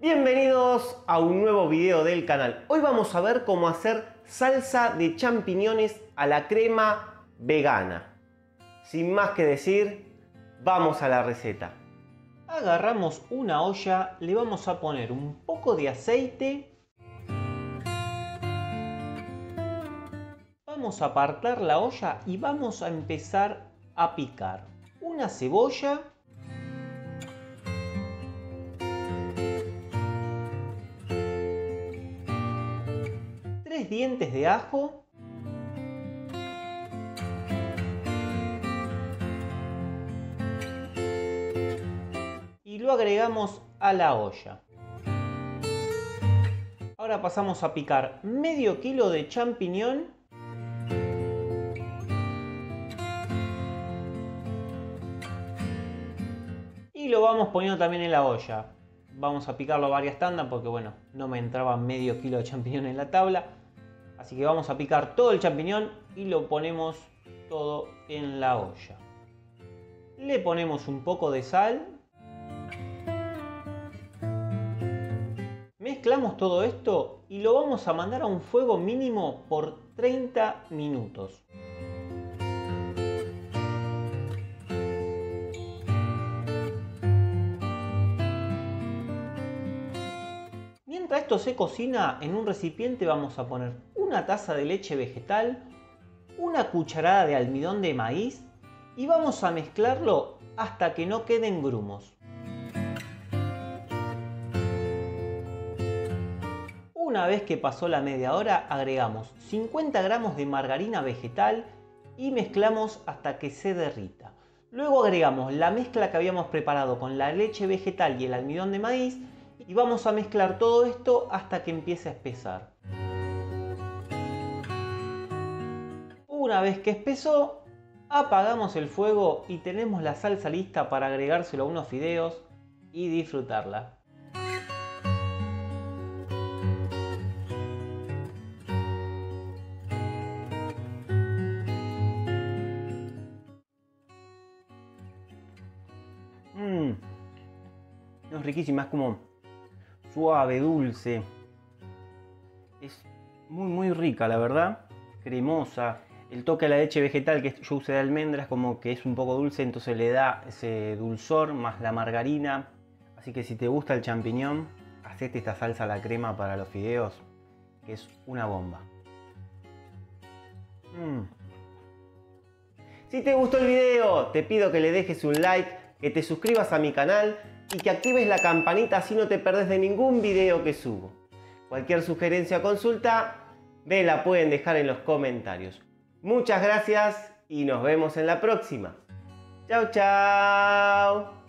Bienvenidos a un nuevo video del canal. Hoy vamos a ver cómo hacer salsa de champiñones a la crema vegana. Sin más que decir, vamos a la receta. Agarramos una olla, le vamos a poner un poco de aceite. Vamos a apartar la olla y vamos a empezar a picar una cebolla, tres dientes de ajo, y lo agregamos a la olla. Ahora pasamos a picar medio kilo de champiñón y lo vamos poniendo también en la olla. Vamos a picarlo a varias tandas porque bueno, no me entraba medio kilo de champiñón en la tabla. Así que vamos a picar todo el champiñón y lo ponemos todo en la olla. Le ponemos un poco de sal. Mezclamos todo esto y lo vamos a mandar a un fuego mínimo por 30 minutos. Mientras esto se cocina, en un recipiente vamos a poner una taza de leche vegetal, una cucharada de almidón de maíz y vamos a mezclarlo hasta que no queden grumos. Una vez que pasó la media hora, agregamos 50 gramos de margarina vegetal y mezclamos hasta que se derrita. Luego agregamos la mezcla que habíamos preparado con la leche vegetal y el almidón de maíz y vamos a mezclar todo esto hasta que empiece a espesar. Una vez que espesó, apagamos el fuego y tenemos la salsa lista para agregárselo a unos fideos y disfrutarla. No, es riquísima, es como suave, dulce. Es muy rica, la verdad. Cremosa. El toque de la leche vegetal que yo usé de almendras como que es un poco dulce, entonces le da ese dulzor más la margarina. Así que si te gusta el champiñón, hacete esta salsa a la crema para los fideos, que es una bomba. Si te gustó el video, te pido que le dejes un like, que te suscribas a mi canal y que actives la campanita así no te perdés de ningún video que subo. Cualquier sugerencia o consulta, me la pueden dejar en los comentarios. Muchas gracias y nos vemos en la próxima. Chao, chao.